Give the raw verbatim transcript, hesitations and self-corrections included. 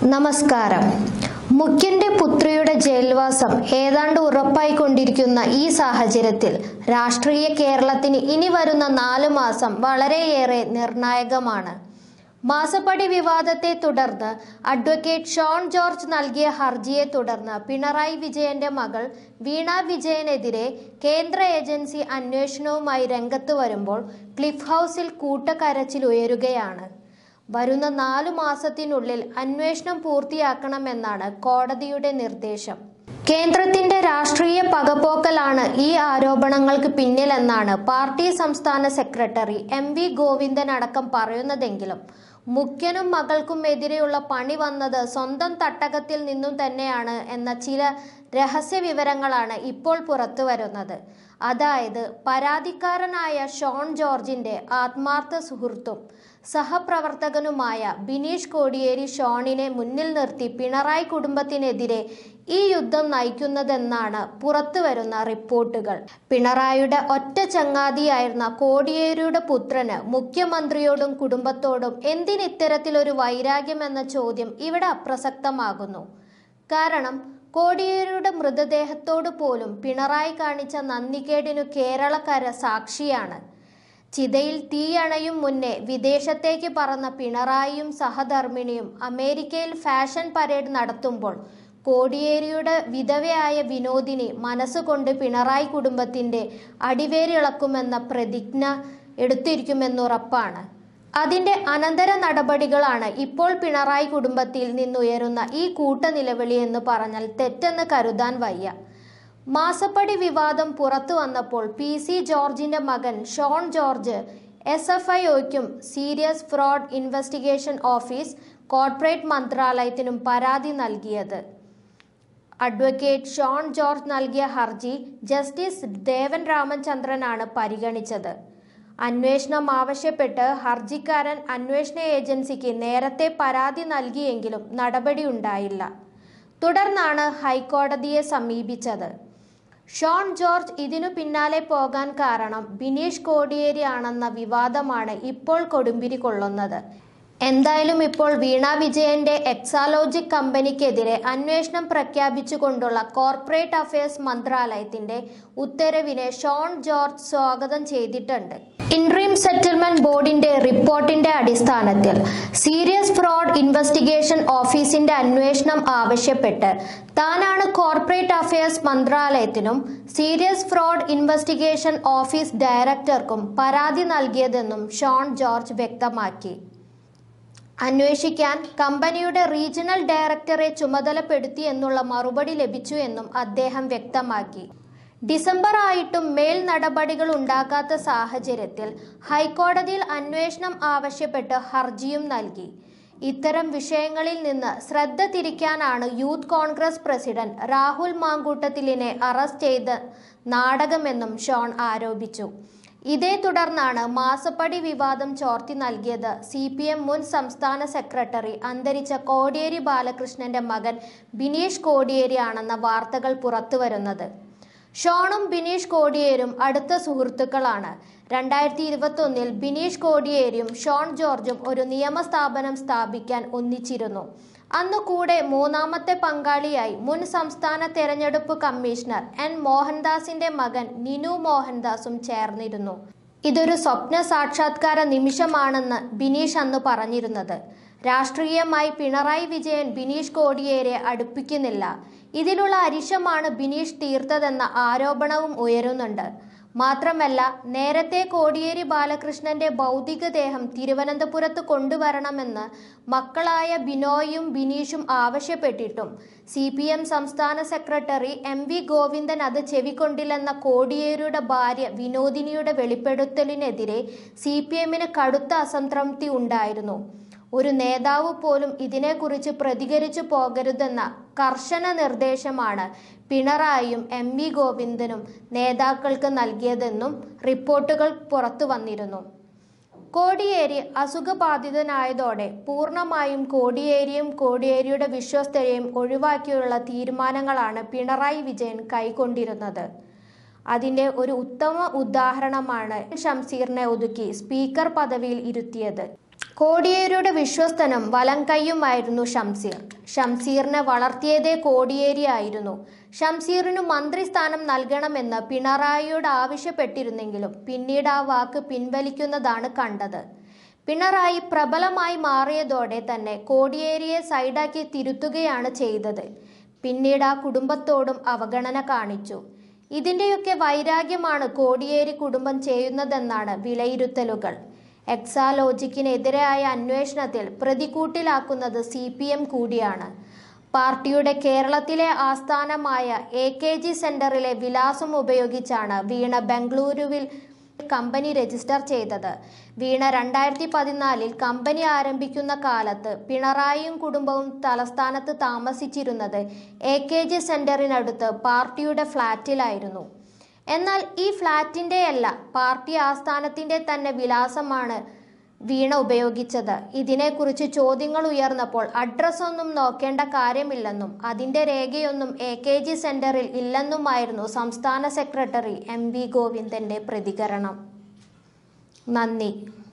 നമസ്കാരം. മുഖ്യന്റെ പുത്രിയുടെ ജയിൽവാസം ഏതാണ്ട് ഉറപ്പായിക്കൊണ്ടിരിക്കുന്ന ഈ സാഹചര്യത്തിൽ രാഷ്ട്രീയ കേരളത്തിന് ഇനി വരുന്ന നാലു മാസം വളരെയേറെ നിർണായകമാണ്. മാസപ്പടി വിവാദത്തെ തുടർന്ന് അഡ്വക്കേറ്റ് ഷോൺ ജോർജ് നൽകിയ ഹർജിയെ തുടർന്ന് പിണറായി വിജയന്റെ മകൾ വീണ വിജയനെതിരെ കേന്ദ്ര ഏജൻസി അന്വേഷണവുമായി രംഗത്ത് വരുമ്പോൾ ക്ലിഫ് ഹൗസിൽ കൂട്ടക്കരച്ചിൽ ഉയരുകയാണ്. വരുന്ന നാലു മാസത്തിനുള്ളിൽ അന്വേഷണം പൂർത്തിയാക്കണമെന്നാണ് കോടതിയുടെ നിർദ്ദേശം. കേന്ദ്രത്തിന്റെ രാഷ്ട്രീയ പകപോക്കലാണ് ഈ ആരോപണങ്ങൾക്ക് പിന്നിലെന്നാണ് പാർട്ടി സംസ്ഥാന സെക്രട്ടറി എം വി ഗോവിന്ദൻ അടക്കം പറയുന്നതെങ്കിലും മുഖ്യനും മകൾക്കും എതിരെയുള്ള പണി വന്നത് സ്വന്തം തട്ടകത്തിൽ നിന്നും തന്നെയാണ് എന്ന ചില രഹസ്യ വിവരങ്ങളാണ് ഇപ്പോൾ പുറത്തു വരുന്നത്. അതായത് പരാതിക്കാരനായ ഷോൺ ജോർജിന്റെ ആത്മാർത്ഥ സുഹൃത്തും സഹപ്രവർത്തകനുമായ ബിനീഷ് കോടിയേരി ഷോണിനെ മുന്നിൽ നിർത്തി പിണറായി കുടുംബത്തിനെതിരെ ഈ യുദ്ധം നയിക്കുന്നതെന്നാണ് പുറത്തുവരുന്ന റിപ്പോർട്ടുകൾ. പിണറായിയുടെ ഒറ്റ ചങ്ങാതിയായിരുന്ന കോടിയേരിയുടെ പുത്രന് മുഖ്യമന്ത്രിയോടും കുടുംബത്തോടും എന്തിനിത്തരത്തിലൊരു വൈരാഗ്യം എന്ന ചോദ്യം ഇവിടെ അപ്രസക്തമാകുന്നു. കാരണം കോടിയേരിയുടെ മൃതദേഹത്തോട് പോലും പിണറായി കാണിച്ച നന്ദികേടിനു കേരളക്കര സാക്ഷിയാണ്. ചിതയിൽ തീയണയും മുന്നേ വിദേശത്തേക്ക് പറന്ന പിണറായിയും സഹധർമ്മിണിയും അമേരിക്കയിൽ ഫാഷൻ പരേഡ് നടത്തുമ്പോൾ കോടിയേരിയുടെ വിധവയായ വിനോദിനി മനസ്സുകൊണ്ട് പിണറായി കുടുംബത്തിന്റെ അടിവേരിളക്കുമെന്ന പ്രതിജ്ഞ എടുത്തിരിക്കുമെന്നുറപ്പാണ്. അതിന്റെ അനന്തര നടപടികളാണ് ഇപ്പോൾ പിണറായി കുടുംബത്തിൽ നിന്നുയരുന്ന ഈ കൂട്ടനിലവിളി എന്ന് പറഞ്ഞാൽ തെറ്റെന്ന് കരുതാൻ വയ്യ. മാസപ്പടി വിവാദം പുറത്തു വന്നപ്പോൾ പി സി ജോർജിന്റെ മകൻ Shone George S F I ഒയ്ക്കും serious fraud investigation office corporate മന്ത്രാലയത്തിനും പരാതി നൽകിയത്. അഡ്വക്കേറ്റ് ഷോൺ ജോർജ് നൽകിയ ഹർജി ജസ്റ്റിസ് ദേവൻ രാമചന്ദ്രനാണ് പരിഗണിച്ചത്. അന്വേഷണം ആവശ്യപ്പെട്ട് ഹർജിക്കാരൻ അന്വേഷണ ഏജൻസിക്ക് നേരത്തെ പരാതി നൽകിയെങ്കിലും നടപടിയുണ്ടായില്ല. തുടർന്നാണ് ഹൈക്കോടതിയെ സമീപിച്ചത്. ഷോൺ ജോർജ് ഇതിനു പിന്നാലെ പോകാൻ കാരണം ബിനീഷ് കോടിയേരി ആണെന്ന വിവാദമാണ് ഇപ്പോൾ കൊടുമ്പിരി കൊള്ളുന്നത്. എന്തായാലും ഇപ്പോൾ വീണ വിജയന്റെ എക്സാലോജിക് കമ്പനിക്കെതിരെ അന്വേഷണം പ്രഖ്യാപിച്ചുകൊണ്ടുള്ള കോർപ്പറേറ്റ് അഫയേഴ്സ് മന്ത്രാലയത്തിന്റെ ഉത്തരവിനെ ഷോൺ ജോർജ് സ്വാഗതം ചെയ്തിട്ടുണ്ട്. ഇൻട്രീം സെറ്റിൽമെന്റ് ബോർഡിന്റെ റിപ്പോർട്ടിന്റെ അടിസ്ഥാനത്തിൽ സീരിയസ് ഫ്രോഡ് ഇൻവെസ്റ്റിഗേഷൻ ഓഫീസിന്റെ അന്വേഷണം ആവശ്യപ്പെട്ട് താനാണ് കോർപ്പറേറ്റ് അഫയേഴ്സ് മന്ത്രാലയത്തിനും സീരിയസ് ഫ്രോഡ് ഇൻവെസ്റ്റിഗേഷൻ ഓഫീസ് ഡയറക്ടർക്കും പരാതി നൽകിയതെന്നും ഷോൺ ജോർജ് വ്യക്തമാക്കി. അന്വേഷിക്കാൻ കമ്പനിയുടെ റീജിയണൽ ഡയറക്ടറെ ചുമതലപ്പെടുത്തി എന്നുള്ള മറുപടി ലഭിച്ചു എന്നും അദ്ദേഹം വ്യക്തമാക്കി. ഡിസംബർ ആയിട്ടും മേൽ നടപടികൾ ഉണ്ടാകാത്ത സാഹചര്യത്തിൽ ഹൈക്കോടതിയിൽ അന്വേഷണം ആവശ്യപ്പെട്ട് ഹർജിയും നൽകി. ഇത്തരം വിഷയങ്ങളിൽ നിന്ന് ശ്രദ്ധ തിരിക്കാനാണ് യൂത്ത് കോൺഗ്രസ് പ്രസിഡന്റ് രാഹുൽ മാങ്കൂട്ടത്തിലിനെ അറസ്റ്റ് ചെയ്ത നാടകമെന്നും ഷോൺ ആരോപിച്ചു. ഇതേ തുടർന്നാണ് മാസപ്പടി വിവാദം ചോർത്തി നൽകിയത് സി പി എം മുൻ സംസ്ഥാന സെക്രട്ടറി അന്തരിച്ച കോടിയേരി ബാലകൃഷ്ണന്റെ മകൻ ബിനീഷ് കോടിയേരി ആണെന്ന വാർത്തകൾ പുറത്തുവരുന്നത്. ഷോണും ബിനീഷ് കോടിയേരും അടുത്ത സുഹൃത്തുക്കളാണ്. രണ്ടായിരത്തി ഇരുപത്തി ഒന്നിൽ ബിനീഷ് കോടിയേരിയും ഷോൺ ജോർജും ഒരു നിയമസ്ഥാപനം സ്ഥാപിക്കാൻ ഒന്നിച്ചിരുന്നു. അന്നു കൂടെ മൂന്നാമത്തെ പങ്കാളിയായി മുൻ സംസ്ഥാന തെരഞ്ഞെടുപ്പ് കമ്മീഷണർ എൻ മോഹൻദാസിന്റെ മകൻ നിനു മോഹൻദാസും ചേർന്നിരുന്നു. ഇതൊരു സ്വപ്ന സാക്ഷാത്കാര നിമിഷമാണെന്ന് ബിനീഷ് അന്ന് പറഞ്ഞിരുന്നത്. രാഷ്ട്രീയമായി പിണറായി വിജയൻ ബിനീഷ് കോടിയേരെ അടുപ്പിക്കുന്നില്ല. ഇതിലുള്ള അരിശമാണ് ബിനീഷ് തീർത്തതെന്ന ആരോപണവും ഉയരുന്നുണ്ട്. മാത്രമല്ല, നേരത്തെ കോടിയേരി ബാലകൃഷ്ണന്റെ ഭൗതികദേഹം തിരുവനന്തപുരത്ത് കൊണ്ടുവരണമെന്ന് മക്കളായ ബിനോയും ബിനീഷും ആവശ്യപ്പെട്ടിട്ടും സി പി എം സംസ്ഥാന സെക്രട്ടറി എം വി ഗോവിന്ദൻ അത് ചെവിക്കൊണ്ടില്ലെന്ന കോടിയേരിയുടെ ഭാര്യ വിനോദിനിയുടെ വെളിപ്പെടുത്തലിനെതിരെ സി പി എമ്മിന് കടുത്ത അസംതൃപ്തി ഉണ്ടായിരുന്നു. ഒരു നേതാവ് പോലും ഇതിനെക്കുറിച്ച് പ്രതികരിച്ചു പോകരുതെന്ന കർശന നിർദ്ദേശമാണ് പിണറായിയും എം വി ഗോവിന്ദനും നേതാക്കൾക്ക് നൽകിയതെന്നും റിപ്പോർട്ടുകൾ പുറത്തു വന്നിരുന്നു. കോടിയേരി അസുഖബാധിതനായതോടെ പൂർണ്ണമായും കോടിയേരിയും കോടിയേരിയുടെ വിശ്വസ്തരെയും ഒഴിവാക്കിയുള്ള തീരുമാനങ്ങളാണ് പിണറായി വിജയൻ കൈക്കൊണ്ടിരുന്നത്. അതിൻ്റെ ഒരു ഉത്തമ ഉദാഹരണമാണ് ഷംസീറിനെ ഒതുക്കി സ്പീക്കർ പദവിയിൽ ഇരുത്തിയത്. കോടിയേരിയുടെ വിശ്വസ്തനും വലംകൈയുമായിരുന്നു ഷംസീർ. ഷംസീറിനെ വളർത്തിയതേ കോടിയേരിയായിരുന്നു. ഷംസീറിനു മന്ത്രിസ്ഥാനം നൽകണമെന്ന് പിണറായിയോട് ആവശ്യപ്പെട്ടിരുന്നെങ്കിലും പിന്നീട് ആ വാക്ക് പിൻവലിക്കുന്നതാണ് കണ്ടത്. പിണറായി പ്രബലമായി മാറിയതോടെ തന്നെ കോടിയേരിയെ സൈഡാക്കി തിരുത്തുകയാണ് ചെയ്തത്. പിന്നീട് ആ കുടുംബത്തോടും അവഗണന കാണിച്ചു. ഇതിൻ്റെയൊക്കെ വൈരാഗ്യമാണ് കോടിയേരി കുടുംബം ചെയ്യുന്നതെന്നാണ് വിലയിരുത്തലുകൾ. എക്സാലോജിക്കിനെതിരായ അന്വേഷണത്തിൽ പ്രതിക്കൂട്ടിലാക്കുന്നത് സി പി എം കൂടിയാണ്. പാർട്ടിയുടെ കേരളത്തിലെ ആസ്ഥാനമായ എ കെ ജി സെന്ററിലെ വിലാസം ഉപയോഗിച്ചാണ് വീണ ബംഗളൂരുവിൽ കമ്പനി രജിസ്റ്റർ ചെയ്തത്. വീണ രണ്ടായിരത്തി പതിനാലിൽ കമ്പനി ആരംഭിക്കുന്ന കാലത്ത് പിണറായിയും കുടുംബവും തലസ്ഥാനത്ത് താമസിച്ചിരുന്നത് എ കെ ജി സെന്ററിനടുത്ത് പാർട്ടിയുടെ ഫ്ളാറ്റിലായിരുന്നു. എന്നാൽ ഈ ഫ്ളാറ്റിൻ്റെയല്ല, പാർട്ടി ആസ്ഥാനത്തിൻ്റെ തന്നെ വിലാസമാണ് വീണ ഉപയോഗിച്ചത്. ഇതിനെക്കുറിച്ച് ചോദ്യങ്ങൾ ഉയർന്നപ്പോൾ അഡ്രസ്സൊന്നും നോക്കേണ്ട കാര്യമില്ലെന്നും അതിൻ്റെ രേഖയൊന്നും എ കെ ജി സെന്ററിൽ ഇല്ലെന്നുമായിരുന്നു സംസ്ഥാന സെക്രട്ടറി എം വി ഗോവിന്ദൻ്റെ പ്രതികരണം. നന്ദി.